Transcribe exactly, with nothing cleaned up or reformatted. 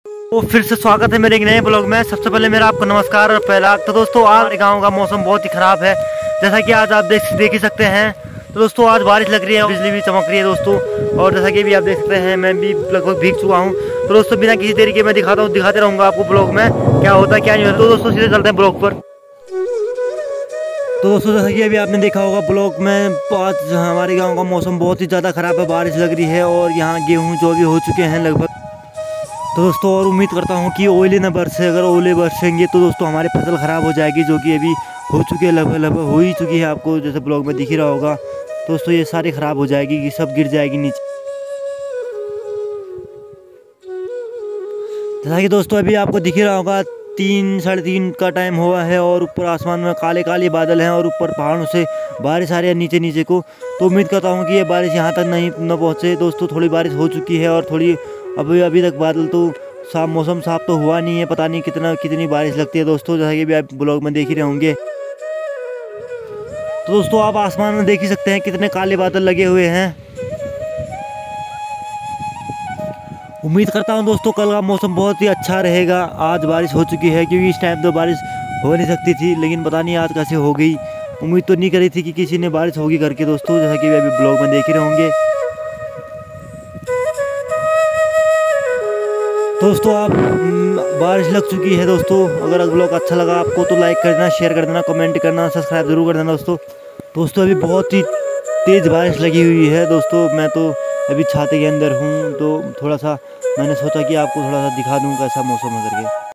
तो फिर से स्वागत है मेरे एक नए ब्लॉग में। सबसे पहले मेरा आपको नमस्कार और पहला तो दोस्तों आज हमारे गाँव का मौसम बहुत ही खराब है, जैसा कि आज आप देख देख ही सकते हैं। तो दोस्तों आज बारिश लग रही है, बिजली भी चमक रही है दोस्तों, और जैसा कि भी आप देख सकते हैं मैं भी लगभग भीग चुका हूँ। तो दोस्तों बिना किसी देरी के मैं दिखाता हूँ दिखाते रहूँगा आपको ब्लॉग में क्या होता है क्या नहीं होता। तो दोस्तों सीधे चलते हैं ब्लॉग पर। तो दोस्तों जैसा कि अभी आपने देखा होगा ब्लॉग में, आज हमारे गाँव का मौसम बहुत ही ज़्यादा ख़राब है, बारिश लग रही है और यहाँ गेहूँ जो भी हो चुके हैं लगभग। तो दोस्तों और उम्मीद करता हूँ कि ओले न बरसे, अगर ओले बरसेंगे तो दोस्तों हमारी फसल ख़राब हो जाएगी, जो कि अभी हो चुकी है, लगभग लगभग हो ही चुकी है, आपको जैसे ब्लॉग में दिख ही रहा होगा। तो दोस्तों ये सारी ख़राब हो जाएगी कि सब गिर जाएगी नीचे। जैसा कि दोस्तों अभी आपको दिख ही रहा होगा तीन साढ़े तीन का टाइम हुआ है और ऊपर आसमान में काले काले बादल हैं और ऊपर पहाड़ों से बारिश आ रही है नीचे नीचे को। तो उम्मीद करता हूँ कि ये बारिश यहाँ तक नहीं न पहुँचे। दोस्तों थोड़ी बारिश हो चुकी है और थोड़ी अभी अभी तक बादल तो साफ, मौसम साफ तो हुआ नहीं है, पता नहीं कितना कितनी बारिश लगती है दोस्तों, जैसा कि भी आप ब्लॉग में देख ही रहे होंगे। तो दोस्तों आप आसमान में देख ही सकते हैं कितने काले बादल लगे हुए हैं। उम्मीद करता हूं दोस्तों कल का मौसम बहुत ही अच्छा रहेगा। आज बारिश हो चुकी है, क्योंकि इस टाइम तो बारिश हो नहीं सकती थी, लेकिन पता नहीं आज कैसे हो गई। उम्मीद तो नहीं करी थी कि किसी ने बारिश होगी करके दोस्तों, जैसा कि अभी ब्लॉग में देख ही रहे होंगे। दोस्तों आप बारिश लग चुकी है दोस्तों। अगर ब्लॉग अच्छा लगा आपको तो लाइक कर देना, शेयर कर देना, कमेंट करना, सब्सक्राइब जरूर कर देना दोस्तों। दोस्तों अभी बहुत ही तेज़ बारिश लगी हुई है दोस्तों, मैं तो अभी छाते के अंदर हूँ, तो थोड़ा सा मैंने सोचा कि आपको थोड़ा सा दिखा दूँ कैसा मौसम है करके।